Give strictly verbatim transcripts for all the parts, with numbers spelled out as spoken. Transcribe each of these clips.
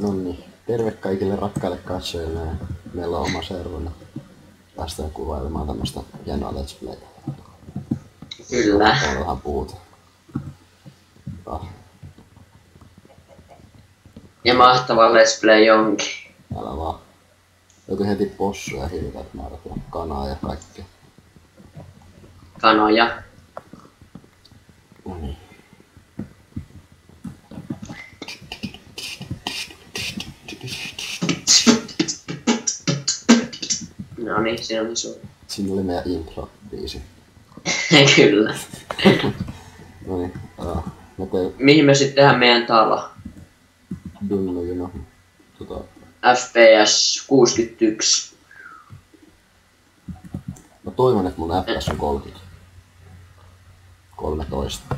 Nonni, terve kaikille rakkaille katsojille. Meillä on oma serveri. Päästään kuvailemaan tämmöstä hienoa Let's Playtä. Kyllä. Ollaan puuta. Ah, Ja mahtava Let's Play onkin. älä vaan. Löytyi heti possuja, hirveät määrät ja kanaa ja kaikkea. Kanoja. No niin. No niin, siinä oli sun. Siinä oli meidän intro-biisi. Kyllä. No niin, uh, mä tein Mihin me sitten tehdään meidän talo? Dunnujuna. Tota, F P S kuusikymmentäyksi. mä toivon, että mun F P S on kolmekymmentä. kolmetoista.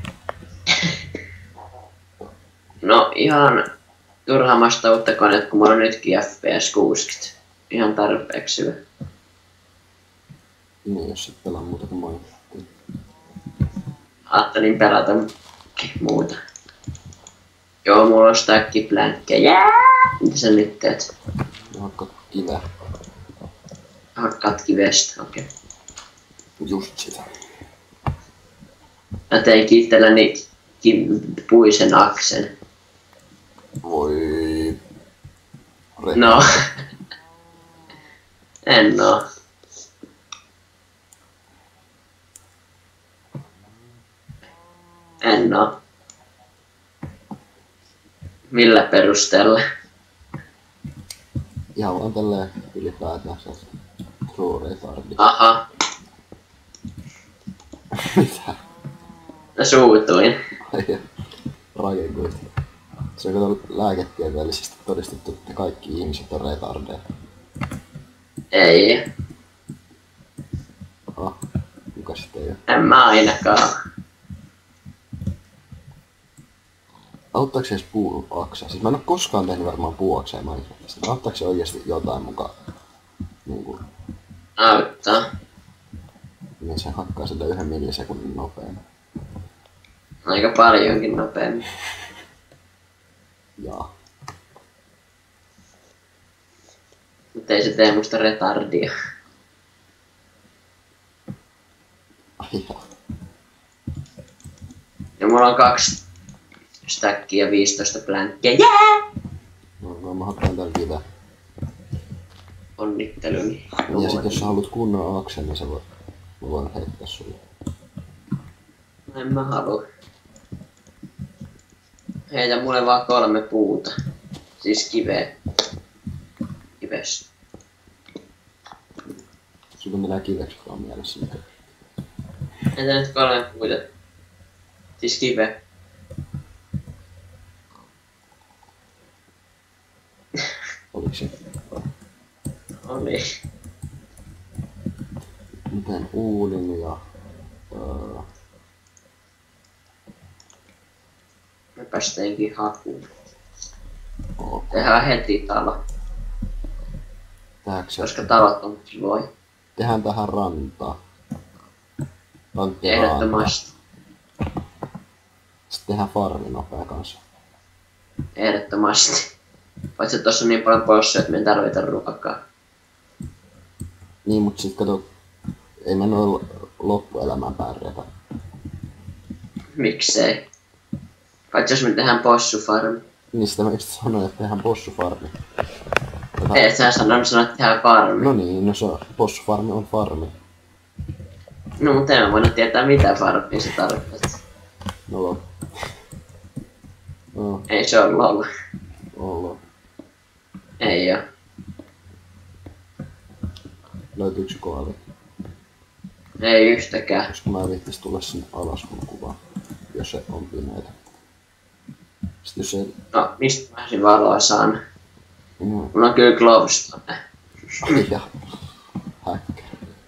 No ihan turhaamasta uutta koneet, kun mulla on nytkin F P S kuusikymmentä. Ihan tarpeeksi hyvä. Niin, jos et pelaa muuta kuin moi. Ajattelin pelata muuta. Joo, mulla on stackki blänkkejä. Mitä sä nyt teet? Mä hakkaat kiveä. Hakkaat kivestä, okei. Okay. Just sitä. Mä tein itselläni ki- puisen aksen. Voi... Re... No. En oo. En oo. Millä perusteella? Ihan vaan tälleen ylipäätään se true retardi. Aha, Mitä? mä suutuin. Rakenkuit. Se on kato lääketieteellisesti todistettu, että kaikki ihmiset on retardeja. Ei, Ah, kuka sitten ei oo? en mä ainakaan. Auttaako se edes puuaksaa? Siis mä en oo koskaan tehnyt varmaan puuaksaa Minecraftista. Auttaako se oikeesti jotain mukaan? Niinku, Auttaa. niin se hakkaa sitä yhden millisekunnin nopeammin. Aika paljonkin nopeammin. Jaa. Mutta ei se tee musta retardia. Ai jaa. Ja mulla on kaksi stackia ja viisitoista plänkkiä. Jää! No, no mä hakkaan täällä kiveä. Onnitteluni. Ja sit jos sä haluat kunnon aksen, niin sä voit, mä voin heittää sulle. En mä halua. Heitä mulle vaan kolme puuta. Siis kiveä. Kivestä. Sulla on mitään kiveksi vaan mielessä. Mikä... Heitä nyt kolme puuta. Siis kiveä. Oliko se? Oli. Miten uudin ja... Öö, Me päästeenkin hakuun. ok. Tehdään heti talo. Tehdäänkö se? Koska talot on voi. Tehdään tähän rantaa. Rantti ranta. Ehdottomasti. Sitten tehdään farmi nopea kanssa. Ehdottomasti. Paitsi että tossa on niin paljon possuja, että me ei tarvita ruokaa. Niin, mut sit kato... Ei me noin loppuelämään pärjätä. Miksei? Paitsi jos me tehdään possufarmi. Niin sitä mä just sanoin, että tehdään possufarmi. Jota... Ei, et sä sanonut sanoa, että tehdään farmi. No niin, no se on, possufarmi on farmi. No mutta en mä voinut tietää mitä farmia se tarkoittaa. No lol. No, Ei se ole lol. ollaan. Ei oo. Löytyykö koali? Ei yhtäkään. Koska mä en viittis tulla sinne alas kun kuvaan, jos se on pimeitä. Sitten jos ei... No, mistä mä olisin valoa saanut? No, Mulla on kyllä glowstone. ai ja. Häkkä.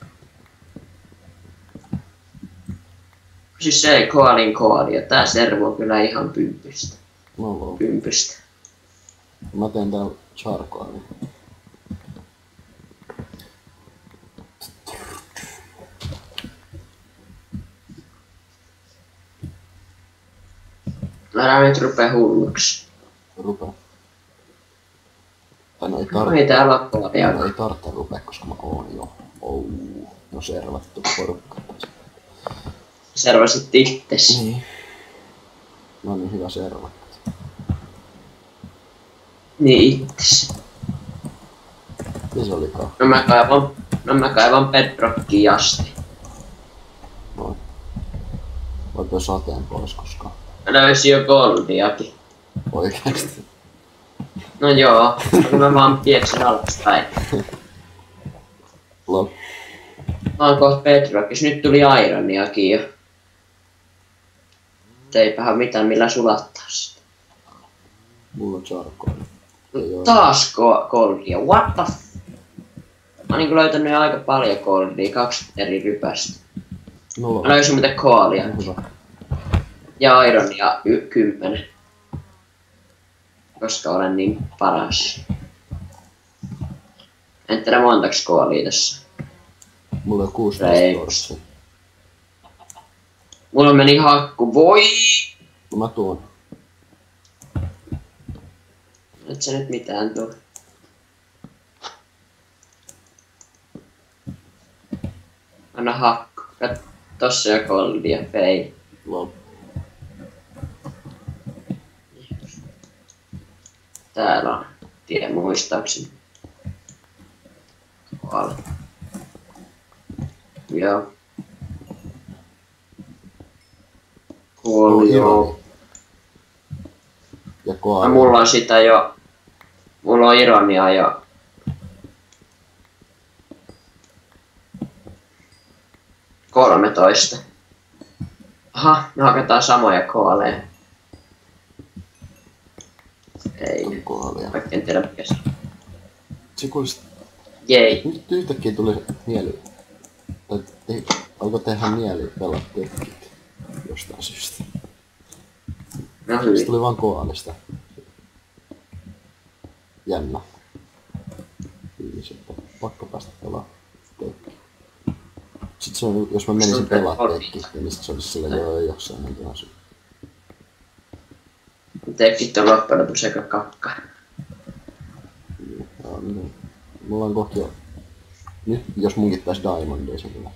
Siis se ei koalin koali, ja tää servo on kyllä ihan pympystä. No lol. Pympystä. Mä teen täällä charcoalia. Älä nyt rupee hulluksi. Rupea. No ei No tarvitse. ei täällä ole koodia. No ei tarvitse rupea, koska mä oon jo. Oh. No servattu porukka. Servasit itses. Niin. No niin, hyvä serva. Niin itses. Missä se olikaan? No mä kaivan, no mä kaivan bedrockia asti. Noin. Voi tuo sateen pois koskaan. Mä löysin jo goldiakin. Oikeesti. No joo, no mä vaan pieksin alaspäin. Lol. Mä oon kohta bedrockissa, nyt tuli ironiakin jo. Eipähän mitään millä sulattaa sitä. Mulla on charcoal. Ei oo. Taas ko- goldia, what the f... Mä oon niinku löytänyt jo aika paljon goldia, kaksi eri rypästä. Mulla on. Mä löysin muuten koolia. No hyvä. Ja ironia y- kymmenen. Koska olen niin paras. En tiedä montaks koolia tässä. Mulla on kuusitoista Reiks. torsia. Mulla meni hakku, voi! No mä tuon. Et sä nyt mitään tuu. Anna hakku. Kat- tossa jo goldia, fei. Lol. Täällä on tie muistaakseni. Koala. Joo. Kuoli joo. Ja No, koala. mulla on sitä jo. Mulla on ironiaa jo. kolmetoista. Aha, me hakataan samoja koaleja. Ei, Koalia. vaikka en tiedä mikä se on. Se kuulosti. Jei. Nyt yhtäkkiä tuli mieli. Tai te, alkoi tehdä mieli pelata tökkit. Jostain syystä. No Se hyvin. tuli vaan koalista. Jännä. Fiilis, että pakko päästä pelaa tökkiä. Sitten se on, jos mä menisin pelaa tökkiä, niin sit se olisi sillä joo jossain näin asu. Tekit on loppujen lopuksi aika kakka. Joo, niin. Mulla on kohta jo. Nyt jos munkin taisi Diamondia se kyllä.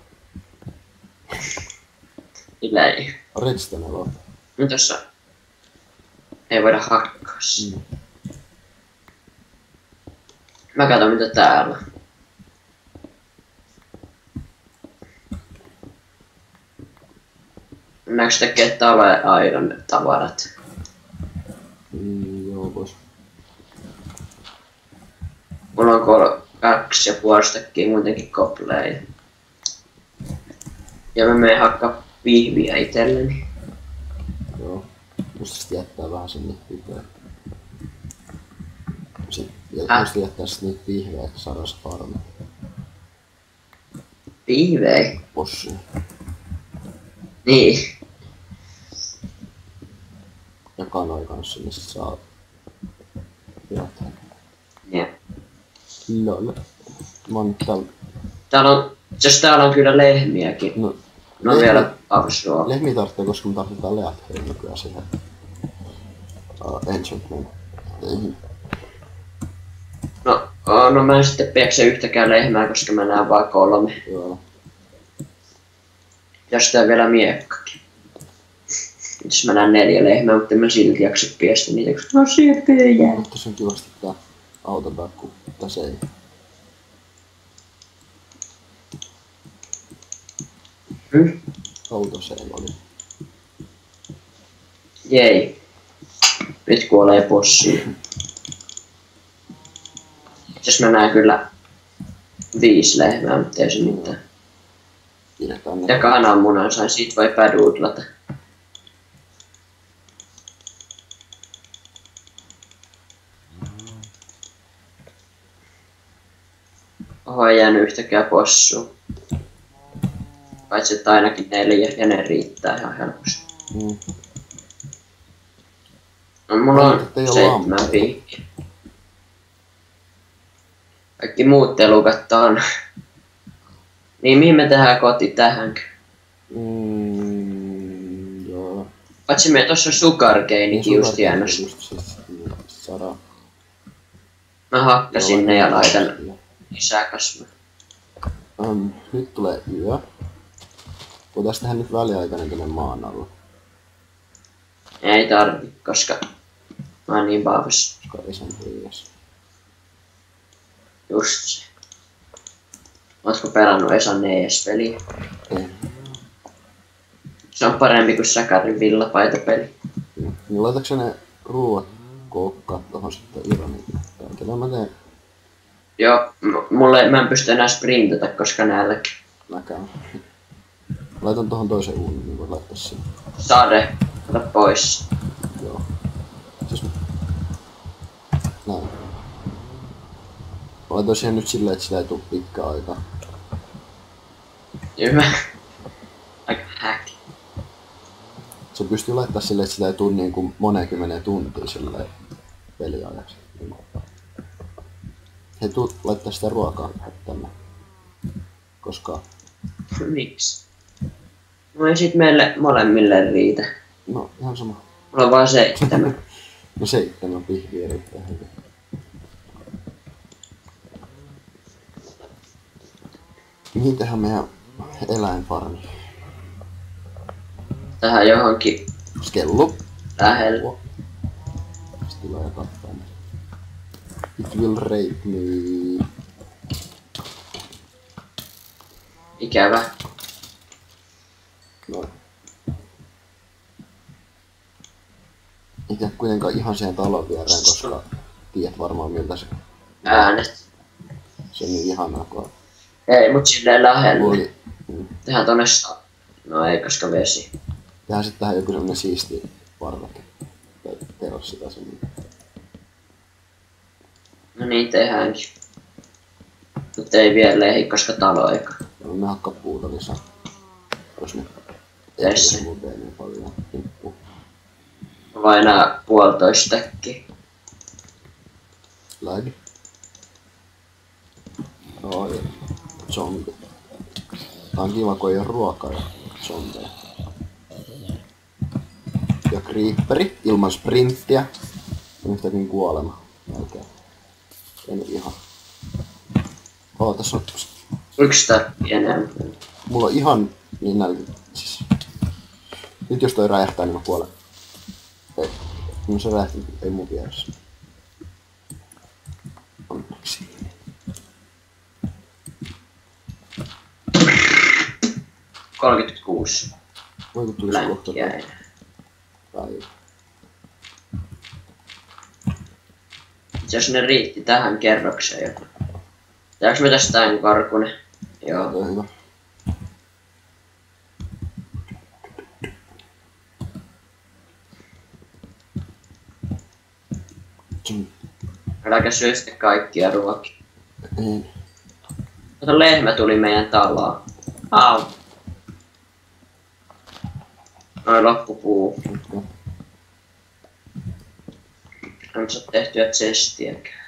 Kyllä ei. Redstone on. No tossa ei voida hakkaa. Mm. Mä katson mitä täällä on. Mennäänkö tekee taloja aidon tavarat? Mm, joo, vois. Mulla on kol- kaksi ja puoli stakkia muutenkin kopleja. Ja mä menen hakkaa pihviä itselleni. Joo. Musta sit jättää vähän sen niitä pihvejä. Sitten Häh? musta jättää sit niitä pihvejä, että saadaan se farmi. Pihvejä? Possuja. Niin. Ja kanoja kanssa, niin sit saa jotain. Ja. Lol. Mä oon täällä. Täällä on, jos täällä on kyllä lehmiäkin. No, No lehmi- vielä avsroa. Lehmiä tarvitsee, koska me tarvitaan leathöitä nykyään siihen. Uh, enchantment. Ei. No, oh, no mä en sitten piekse yhtäkään lehmää, koska mä näen vaan kolme. Joo. Ja sitä vielä miekkakin. Jos mä näen neljä lehmää, mutta en mä silti jaksa piestä niitä, koska no syöpöjä. Mutta se on kivasti tää autobakku. Tässä ei. Hmm? Autosave oli. Jei. Nyt kuolee possi. Jos mä näen kyllä viisi lehmää, mutta ei se mitään. Pidetään ne. Ja kananmunan sain, siitä voi päduudlata. Oho, ei jäänyt yhtäkään possua. Paitsi että ainakin neljä, ja ne riittää ihan helposti. Mm. No, mulla Ai, on ettei oo seitsemän lamppuja. piikkiä. Kaikki muut telukat on. Niin mihin me tehdään koti tähänkö? Mm, joo. Paitsi me tossa on sugarcanekin just sulla jäänyt. just siis, niin, saadaan. Mä hakkasin ne ja laitan lisää kasvua. Um, nyt tulee yö. Voitais tehdä nyt väliaikainen tänne maan alla. Ei tarvi, koska mä oon niin paavassa. Koska ei sen hiljassa. Just se. Ootko pelannut Esan E S-peliä? Ei. Se on parempi kuin Sakarin villapaitapeli. Niin laitatko ne ruuat kokkaat tohon sitten Ironiin? Kyllä mä teen. Joo, m- mulle mä en pysty enää sprintata, koska näilläkin. Mäkään. Laitan tohon toisen uunin, niin voit laittaa sinne. Sade, ota pois. Joo. Siis... Näin. Mä laitoin siihen nyt silleen, että sillä ei tuu pitkää aikaa. Hyvä. Aika hack. Se pystyy laittaa silleen, että sillä ei tuu niinku moneenkymmeneen tuntia silleen peliajaksi. Hei, tuu laittaa sitä ruokaa tänne. Koska... Miksi? No ei sit meille molemmille riitä. No, ihan sama. Mulla on vaan seitsemän. No seitsemän pihviä riittää hyvin. Mihin tehdään meidän eläinfarmi? Tähän johonkin Skellu. lähellä. Sitten tulee katsoa. It will rape me. Ikävä. No. Eikä kuitenkaan ihan siihen talon viereen, koska tiedät varmaan miltä se Äänet. se on niin ihanaa, kun Ei, mut silleen lähellä. oli. Mm. Tehdään tonne sta- No ei, koska vesi. Tehdään sit tähän joku semmonen siisti parveke. Tai terossi tai semmonen. No niin tehdäänkin. Mut ei vielä ehdi, koska talo eikä. No me hakkaa puuta lisää. Jos nyt ei Tässä. se muuten niin paljon himppu. Vai nää puolitoista stäkkiä. Lag. Oi. Zombi. Tää on kiva, kun ei oo ruokaa ja zombeja. Ja creeperi ilman sprinttiä. On yhtäkin kuolema. Melkein. Ei nyt ihan. Oo, tässä on... Yksi stäkki enemmän. Mulla on ihan niin nälkä. Siis... Nyt jos toi räjähtää, niin mä kuolen. Ei. No se räjähti, ei mun vieressä. Onneksi. kolmekymmentäkuusi. Voiko tulisi kohta? Länkkiä enää. Tai... Jos ne riitti tähän kerrokseen joku. Tehdäänkö me tästä tän karkunen? Joo. Joo, hyvä. Tsun. Äläkä syö sitten kaikkia ruokia. Ei. Kato, lehmä tuli meidän taloon. Au. Noin loppupuu. Okay. En saa tehtyä chestiäkään.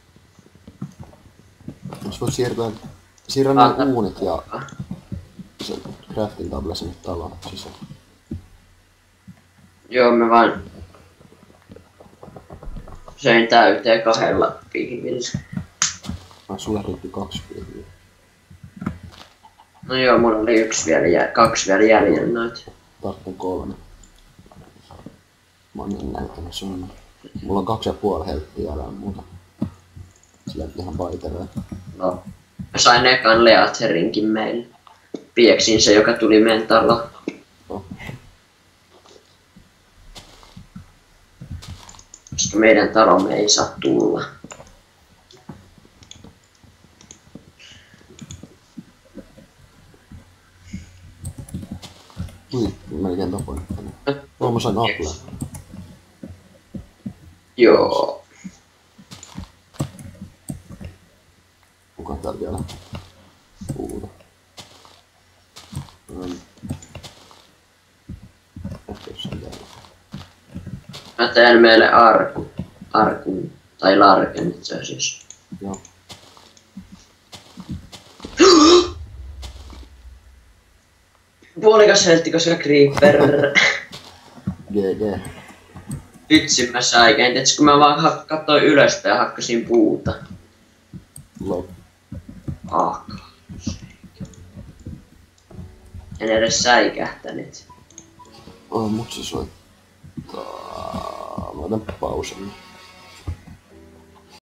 Jos voit siirtyä... Siirrä Ah, ne uunit ja se crafting table sinne taloon sisään. Joo, me vaan söin täyteen kahdella pihvillä. Ah, sulle riitti kaksi pihviä. No joo, mulla oli yksi vielä jä- kaksi vielä jäljellä noita. Tarvitsen kolme. Mä oon niin näyttänyt sun. Mulla on kaksi ja puoli helttiä älä muuta. Sillä on ihan baitereja. No. Mä sain ekan Leatherinkin meille. Pieksin se, joka tuli meidän taloon. No. Koska meidän talomme ei saa tulla. Ui, melkein tapoin. Oh, mä sain apple. Joo. Onko täällä vielä puuta? Mm. Ehkä jossain täällä. Mä teen meille arku. Arkun. Tai larken itse asiassa. Joo. Puolikas heltti, koska creeper. G G. Vitsi mä säikäin, et kun mä vaan hak- katsoin ylöspäin ja hakkasin puuta. Lol. Ah. En edes säikähtänyt. Oh, mut se soittaa. Mä otan pausen.